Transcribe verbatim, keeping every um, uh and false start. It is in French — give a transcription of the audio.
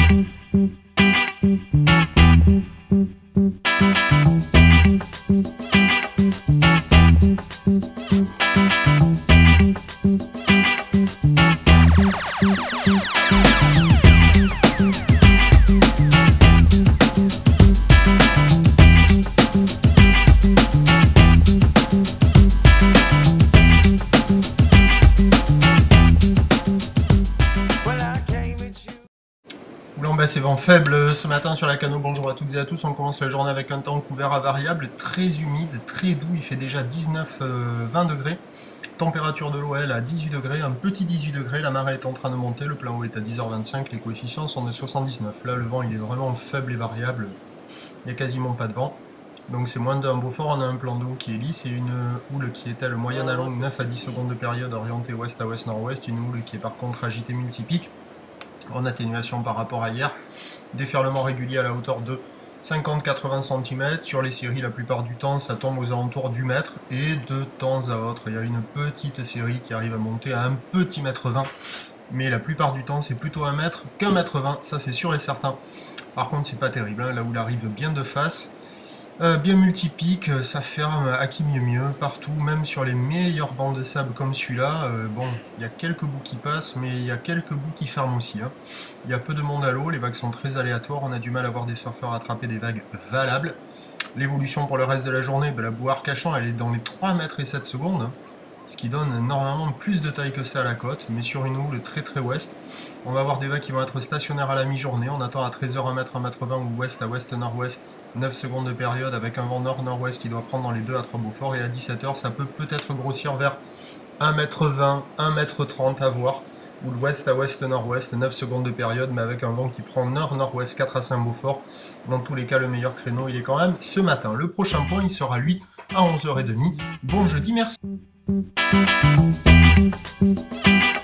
C'est vent faible ce matin sur la Cano. Bonjour à toutes et à tous. On commence la journée avec un temps couvert à variable, très humide, très doux. Il fait déjà dix-neuf vingt degrés. Température de l'eau, elle, à dix-huit degrés, un petit dix-huit degrés. La marée est en train de monter. Le plan eau est à dix heures vingt-cinq. Les coefficients sont de soixante-dix-neuf. Là, le vent, il est vraiment faible et variable. Il n'y a quasiment pas de vent. Donc c'est moins d'un Beaufort. On a un plan d'eau qui est lisse et une houle qui est, elle, moyenne à longue, neuf à dix secondes de période, orientée ouest à ouest-nord-ouest. Une houle qui est par contre agitée multipique, en atténuation par rapport à hier. Déferlement régulier à la hauteur de cinquante à quatre-vingts centimètres. Sur les séries, la plupart du temps, ça tombe aux alentours du mètre. Et de temps à autre, il y a une petite série qui arrive à monter à un petit mètre vingt. Mais la plupart du temps, c'est plutôt un mètre qu'un mètre vingt. Ça, c'est sûr et certain. Par contre, c'est pas terrible, hein. Là où il arrive bien de face. Euh, bien multipique, ça ferme à qui mieux mieux, partout, même sur les meilleurs bancs de sable comme celui-là. Euh, bon, il y a quelques bouts qui passent, mais il y a quelques bouts qui ferment aussi, hein. Il y a peu de monde à l'eau, les vagues sont très aléatoires, on a du mal à voir des surfeurs attraper des vagues valables. L'évolution pour le reste de la journée, ben, la boue Arcachon, elle est dans les trois mètres et sept secondes, hein, ce qui donne normalement plus de taille que ça à la côte, mais sur une houle très très ouest. On va avoir des vagues qui vont être stationnaires à la mi-journée, on attend à treize heures un mètre, un mètre vingt ou ouest à ouest-nord-ouest, neuf secondes de période avec un vent nord-nord-ouest qui doit prendre dans les deux à trois Beaufort, et à dix-sept heures ça peut peut-être grossir vers un mètre vingt, un mètre trente à voir, ou l'ouest à ouest-nord-ouest, neuf secondes de période, mais avec un vent qui prend nord-nord-ouest, quatre à cinq Beaufort. Dans tous les cas, le meilleur créneau, il est quand même ce matin. Le prochain point, il sera lui à onze heures trente. Bon jeudi, merci.